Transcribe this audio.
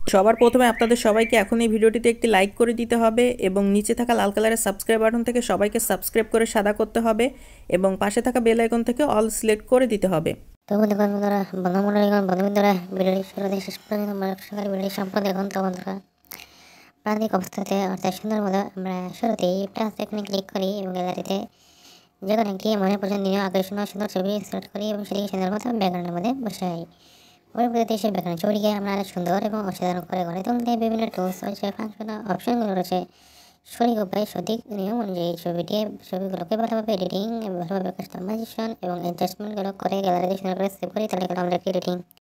সবার প্রথমে আপনাদের সবাইকে এখন এই ভিডিওটিতে একটি লাইক করে দিতে হবে এবং নিচে থাকা লাল কালারের সাবস্ক্রাইব বাটন থেকে সবাইকে সাবস্ক্রাইব করে সাদা করতে হবে এবং পাশে থাকা বেল আইকন থেকে অল সিলেক্ট করে দিতে হবে। তো বন্ধুরা বন্ধুরা ভিডিওটি শুরু থেকে শেষ পর্যন্ত সকালে ভিডিওটি সম্পূর্ণ দেখুন। তো বন্ধুরা প্রান্তিক অবস্থাতে অর্থাৎ সুন্দর মতো আমরা শুরুতেই প্লাস এখানে ক্লিক করি এবং গ্যালারিতে যে কোনো একটি মনে পছন্দনীয় আকর্ষণীয় সুন্দর ছবি সিলেক্ট করি এবং সেটিকে সুন্দর মতো ব্যাকগ্রাউন্ডের মধ্যে বসাই। পরবর্তীতে সেই ব্যাকগ্রাউন্ড ছবিটিকে আমরা আরও সুন্দর এবং অসাধারণ করে গড়ে তুলতে বিভিন্ন টুলস রয়েছে, ফাংশন অপশনগুলো রয়েছে। সঠিক উপায় সঠিক নিয়ম অনুযায়ী ছবিগুলোকে ভালোভাবে এডিটিং, ভালোভাবে কাস্টমাইজেশন এবং অ্যাডজাস্টমেন্টগুলো করে গ্যালারিতে সুন্দর করে সেভ করি, তাহলে আমরা একটি এডিটিং